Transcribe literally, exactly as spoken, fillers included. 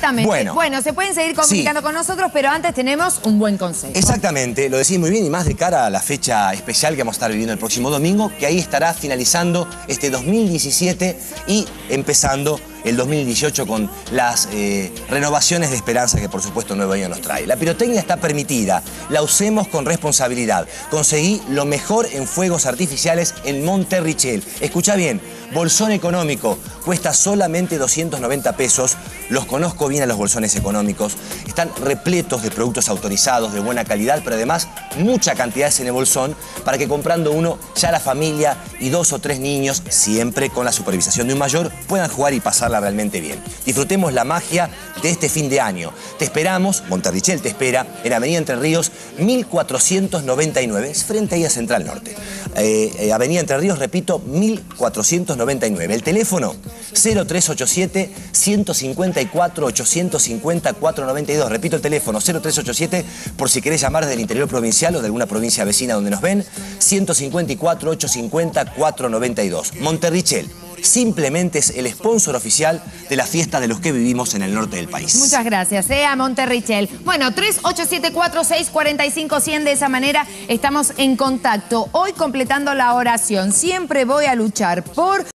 Exactamente. Bueno, bueno, se pueden seguir comunicando sí. con nosotros, pero antes tenemos un buen consejo. Exactamente, lo decís muy bien y más de cara a la fecha especial que vamos a estar viviendo el próximo domingo, que ahí estará finalizando este dos mil diecisiete y empezando el dos mil dieciocho con las eh, renovaciones de esperanza que por supuesto Nuevo Año nos trae. La pirotecnia está permitida, la usemos con responsabilidad. Conseguí lo mejor en fuegos artificiales en Monterrichel. Escucha bien, bolsón económico, cuesta solamente doscientos noventa pesos. Los conozco bien a los bolsones económicos. Están repletos de productos autorizados, de buena calidad, pero además mucha cantidad en el bolsón para que comprando uno ya la familia y dos o tres niños, siempre con la supervisación de un mayor, puedan jugar y pasarla realmente bien. Disfrutemos la magia de este fin de año. Te esperamos, Monterrichel te espera, en Avenida Entre Ríos, mil cuatrocientos noventa y nueve, es frente ahí a Central Norte. Eh, eh, Avenida Entre Ríos, repito, mil cuatrocientos noventa y nueve. El teléfono cero tres ocho siete, uno cinco cuatro, ocho cinco cero, cuatro nueve dos. Repito el teléfono cero tres ocho siete por si querés llamar del interior provincial o de alguna provincia vecina donde nos ven. uno cinco cuatro, ocho cinco cuatro nueve dos. Monterrichel simplemente es el sponsor oficial de la fiesta de los que vivimos en el norte del país. Muchas gracias, eh, a Monterrichel. Bueno, tres ocho siete cuatro seis cuatro cinco cero cero, de esa manera estamos en contacto. Hoy completando la oración, siempre voy a luchar por...